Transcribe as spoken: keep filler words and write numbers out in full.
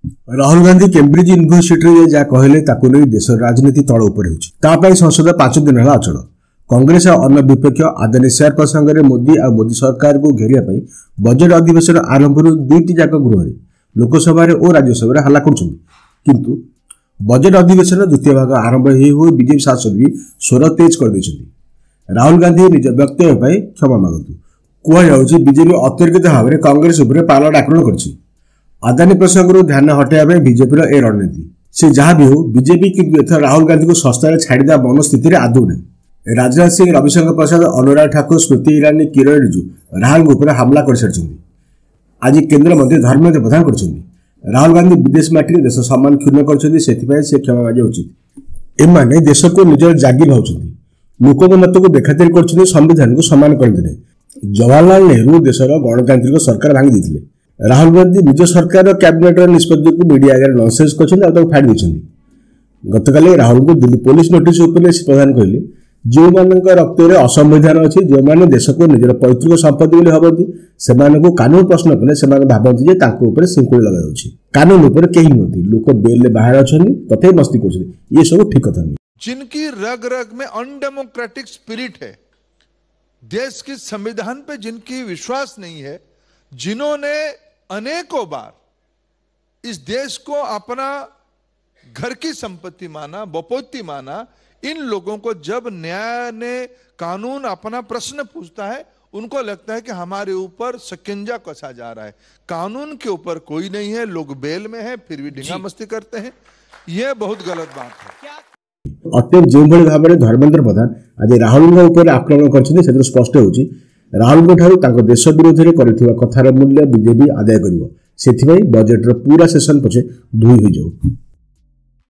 Rahul Gandhi Cambridge university जहाँ कहले नहीं देश राजनीति तल उपर हो संसद पांच दिन है अचल। कांग्रेस और अन्य विपक्ष आदानी चेयरपर्सन मोदी और मोदी सरकार को घेरिया बजेट अधिवेशन आरंभ दुईटी जाक गृह लोकसभा और राज्यसभा हल्ला किंतु बजेट अधिवेशन द्वितीय भाग आरंभ हो बीजेपी सांसद भी स्वर तेज कर राहुल गांधी निज वक्तव्य क्षमा मागतु कहुच्छी बीजेपी अतर्कित भाव में कांग्रेस पालट आक्रमण कर आदानी प्रसंग ध्यान हटाइबा बीजेपी ए रणनीति से जहाँ भी हो बीजेपी किंतु एथर राहुल गांधी को सस्तार छाड़ा मनस्थिति आदौ नहीं। राजनाथ सिंह रविशंकर प्रसाद अनुराग ठाकुर स्मृति ईरानी किरण रिजिजू राहुल हमला कर सारी आज केंद्र मंत्री धर्मेंद्र प्रधान कर राहुल गांधी विदेश माटी देश सम्मान क्षुण्ण कर क्षमा मागे उचित एमाने देश को निजर जागी भावुं लोक मत को बेखातिर कर संविधान को सम्मान करते जवाहरलाल नेहरू देशर गणतांत्रिक सरकार भांगी देते राहुल गांधी निज सरकार कैबिनेट निष्पत्ति को मीडिया आगे ननसेंस कर फाड़ी गतकाली राहुल को दिल्ली पुलिस नोटिस प्रदान कहले जो मानक रक्त में असंविधान अच्छी जो मैंने देश को निजर पैतृक संपत्ति भावती से कानून प्रश्न कले से भावती सिंकुड़ी लगे कानून उपर कहीं नुहति लोक बेल बाहर अच्छा तथे मस्ती कर ये सब ठीक कथा नहीं। जिनकी रग रग में अनडेमोक्रेटिक स्पिरिट है, देश के संविधान पे जिनकी विश्वास नहीं है, जिन्होंने अनेकों बार इस देश को अपना घर की संपत्ति माना, बपोती माना, इन लोगों को जब न्याय ने कानून अपना प्रश्न पूछता है उनको लगता है कि हमारे ऊपर शिकंजा कसा जा रहा है। कानून के ऊपर कोई नहीं है, लोग बेल में है फिर भी ढींगा मस्ती करते हैं, यह बहुत गलत बात है। अत्यंत जो भाव में धर्मेंद्र प्रधान आज राहुल उपर आक्रमण कर स्पष्ट हो राहुल ठार देश विरोध में कथार मूल्य बीजेपी आदाय कर बजेट पूरा सेसन पछे धोई हो जाऊ।